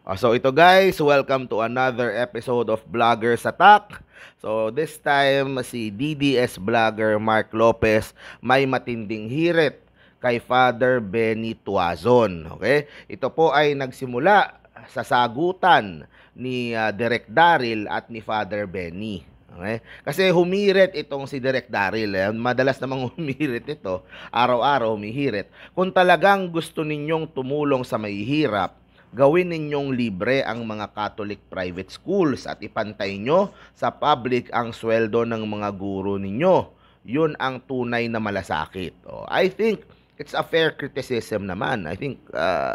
So ito guys, welcome to another episode of Vloggers Attack. So this time si DDS vlogger Mark Lopez may matinding hirit kay Father Benny Tuazon. Okay? Ito po ay nagsimula sa sagutan ni Direk Daryl at ni Father Benny. Okay? Kasi humirit itong si Direk Daryl. Madalas namang humirit ito. Araw-araw humihirit. Kung talagang gusto ninyong tumulong sa mahihirap, gawin ninyong libre ang mga Catholic private schools at ipantay nyo sa public ang sweldo ng mga guro ninyo. Yun ang tunay na malasakit. I think it's a fair criticism naman. I think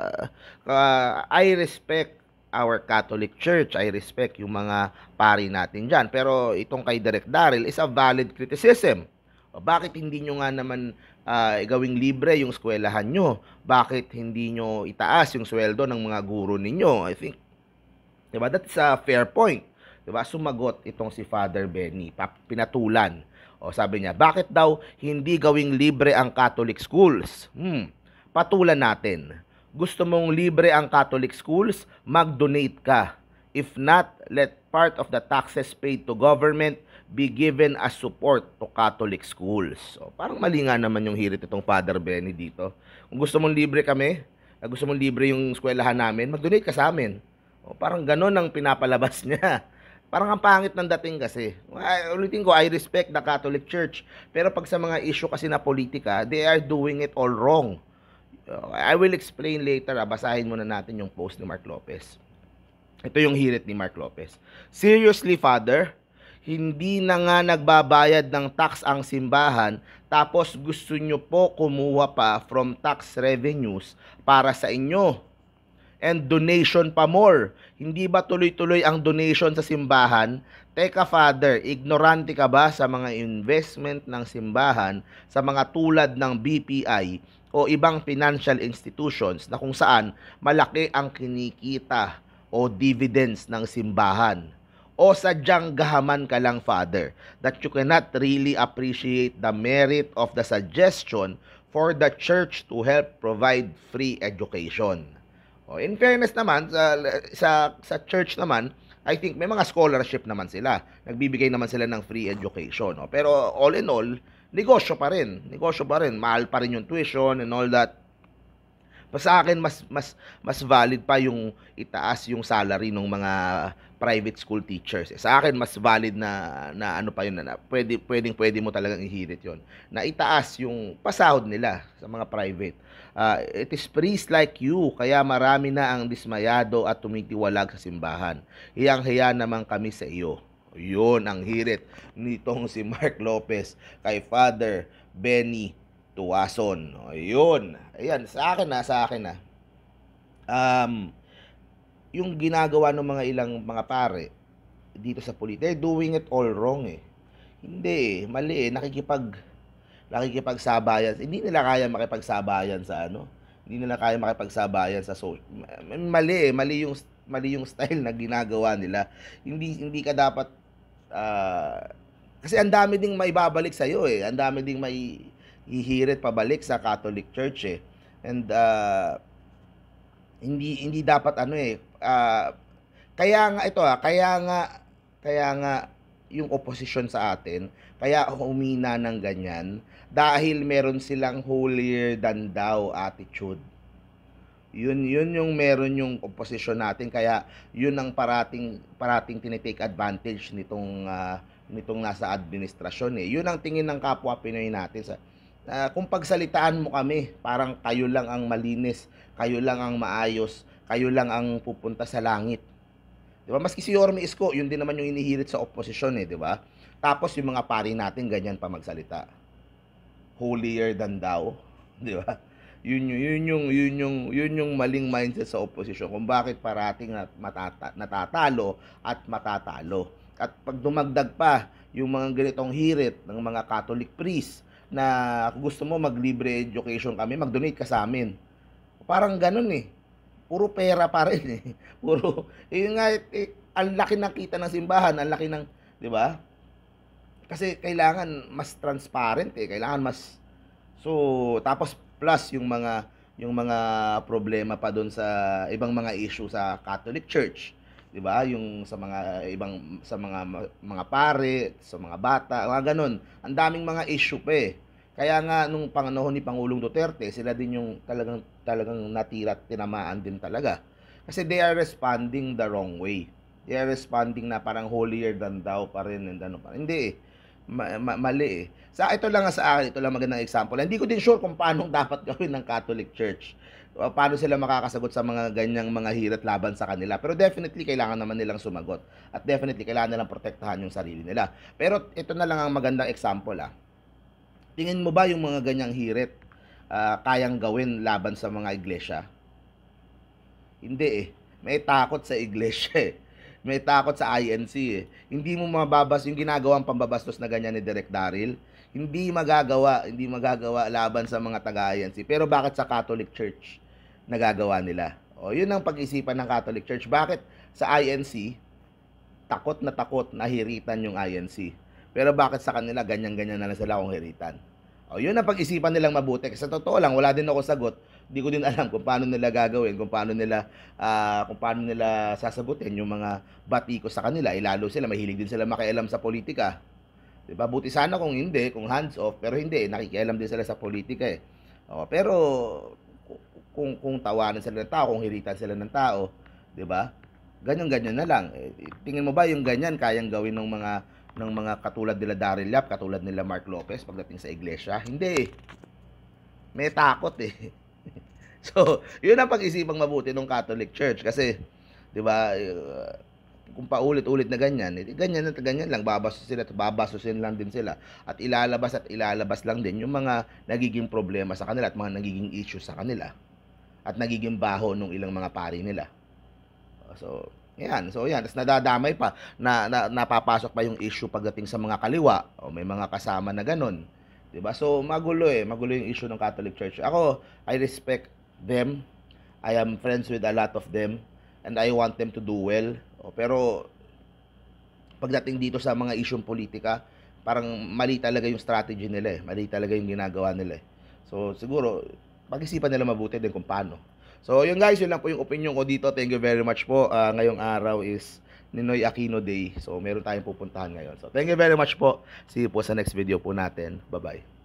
I respect our Catholic Church. I respect yung mga pari natin dyan. Pero itong kay Direk Daryl is a valid criticism. Bakit hindi nyo nga naman gawing libre yung eskwelahan nyo? Bakit hindi nyo itaas yung sweldo ng mga guro ninyo? I think, diba, that's a fair point. Diba, sumagot itong si Father Benny, pinatulan. Sabi niya, bakit daw hindi gawing libre ang Catholic schools? Patulan natin. Gusto mong libre ang Catholic schools? Mag-donate ka. If not, let part of the taxes paid to government be given as support to Catholic schools. So, parang mali nga naman yung hirit itong Father Benny dito. Kung gusto mong libre kami, gusto mong libre yung eskwelahan namin, mag-donate ka sa amin. Parang ganon ang pinapalabas niya. Parang ang pangit ng dating kasi. Ulitin ko, I respect the Catholic Church. Pero pag sa mga issue kasi na politika, they are doing it all wrong. I will explain later. Basahin muna natin yung post ni Mark Lopez. Ito yung hirit ni Mark Lopez. Seriously, Father? Hindi na nga nagbabayad ng tax ang simbahan, tapos gusto nyo po kumuha pa from tax revenues para sa inyo. And donation pa more. Hindi ba tuloy-tuloy ang donation sa simbahan? Teka Father, ignorante ka ba sa mga investment ng simbahan sa mga tulad ng BPI o ibang financial institutions na kung saan malaki ang kinikita o dividends ng simbahan? O sadyang gahaman ka lang, Father, that you cannot really appreciate the merit of the suggestion for the church to help provide free education? In fairness naman, sa church naman, I think may mga scholarship naman sila. Nagbibigay naman sila ng free education. Pero all in all, negosyo pa rin. Negosyo pa rin. Mahal pa rin yung tuition and all that. Sa akin mas valid pa yung itaas yung salary ng mga private school teachers. Sa akin mas valid na ano pa yun na pwede mo talagang ihirit yon. Na itaas yung pasahod nila sa mga private. It is priests like you, kaya marami na ang dismayado at tumitiwalag sa simbahan. Hiyang-hiya naman kami sa iyo. Yun ang hirit nitong si Mark Lopez kay Father Benny Tuazon. Ayun. Ayan, sa akin na. Yung ginagawa ng mga ilang mga pare dito sa politika, doing it all wrong eh. Hindi mali eh. Nakikipagsabayan. Hindi nila kaya makipagsabayan sa ano. Hindi nila kaya makipagsabayan sa mali eh. Mali yung style na ginagawa nila. Hindi ka dapat kasi ang dami ding maibabalik sa iyo eh. Ang dami ding may hihirit pabalik sa Catholic Church eh. And hindi dapat ano eh. Kaya nga yung opposition sa atin, kaya humina ng ganyan dahil meron silang holier than thou attitude. Yun yung meron yung opposition natin, kaya yun ang parating tinitake advantage nitong nasa administrasyon eh. Yun ang tingin ng kapwa Pinoy natin sa kung pagsalitaan mo kami, parang kayo lang ang malinis, kayo lang ang maayos, kayo lang ang pupunta sa langit. 'Di ba? Maski si Yorme Isko, yun din naman yung inihirit sa opposition eh, 'di ba? Tapos yung mga pari natin ganyan pa magsalita. Holier than thou, 'di ba? Yun yung maling mindset sa opposition kung bakit parating natatalo at matatalo. At pag dumagdag pa yung mga ganitong hirit ng mga Catholic priests na kung gusto mo mag-libre education kami, mag-donate ka sa amin. Parang ganun eh. Puro pera pa rin eh. Yun nga, ang laki ng kita ng simbahan, ang laki ng, di ba? Kasi kailangan mas transparent eh. Kailangan mas, tapos plus yung mga yung mga problema pa doon sa ibang mga issue sa Catholic Church, 'di ba? Yung sa mga ibang sa mga pare, sa mga bata, mga gano'n. Ang daming mga issue pa eh. Kaya nga nung panahon ni Pangulong Duterte, sila din yung talagang talagang natira at tinamaan din talaga. Kasi they are responding the wrong way. They are responding na parang holier than thou pa rin and ano pa. Hindi eh. Mali eh. Sa ito lang sa akin, ito lang magandang example. Hindi ko din sure kung paano dapat gawin ng Catholic Church. Paano sila makakasagot sa mga ganyang mga hirit laban sa kanila. Pero definitely kailangan naman nilang sumagot. At definitely kailangan nilang protektahan yung sarili nila. Pero ito na lang ang magandang example ah. Tingin mo ba yung mga ganyang hirit kayang gawin laban sa mga iglesia? Hindi eh. May takot sa iglesia eh. May takot sa INC eh. Hindi mo mababas yung ginagawang pambabastos na ganyan ni Direk Daryl. Hindi magagawa laban sa mga taga-INC. Pero bakit sa Catholic Church nagagawa nila? O, yun ang pag-isipan ng Catholic Church. Bakit sa INC, takot na hiritan yung INC? Pero bakit sa kanila, ganyan-ganyan na lang sila kung hiritan? O, yun ang pag-isipan nilang mabuti. Kasi sa totoo lang, wala din ako sagot. Hindi ko din alam kung paano nila gagawin, kung paano nila sasagutin yung mga batiko sa kanila. Lalo sila, mahilig din sila makialam sa politika. Diba? Buti sana kung hindi, kung hands off, pero hindi, nakikialam din sila sa politika eh. O, pero kung tawanan sila ng tao, kung hiritan sila ng tao, 'di ba? Ganyan-ganyan na lang. Tingin mo ba yung ganyan kayang gawin ng mga katulad nila Daryl Yap, katulad nila Mark Lopez pagdating sa iglesia? Hindi. May takot eh. So, yun ang pag-isipang mabuti ng Catholic Church kasi 'di ba? Kung paulit-ulit na ganyan, ganyan lang, babasusin lang din sila at ilalabas lang din yung mga nagiging problema sa kanila at mga nagiging issue sa kanila at nagiging baho nung ilang mga pari nila. So, yan. So, yan. Tapos nadadamay pa napapasok pa yung issue pagdating sa mga kaliwa o may mga kasama na ganun. 'Di ba? So, magulo eh. Magulo yung issue ng Catholic Church. Ako, I respect them. I am friends with a lot of them and I want them to do well. Pero pagdating dito sa mga isyung politika, parang mali talaga yung strategy nila eh. Mali talaga yung ginagawa nila eh. So siguro pag-isipan nila mabuti din kung paano. So yun guys, yun lang po yung opinion ko dito. Thank you very much po. Ngayong araw is Ninoy Aquino Day. So meron tayong pupuntahan ngayon. So thank you very much po. See you po sa next video po natin. Bye-bye.